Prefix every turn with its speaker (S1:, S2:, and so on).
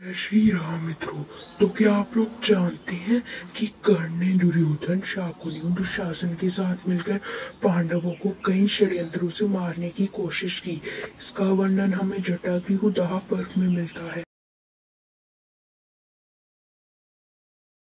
S1: श्री राम मित्रों, तो क्या आप लोग जानते हैं कि कर्ण ने दुर्योधन, शाकुनी और दुशासन के साथ मिलकर पांडवों को कई षड्यंत्रों से मारने की कोशिश की। इसका वर्णन हमें जटायु दाह पर्व में मिलता है।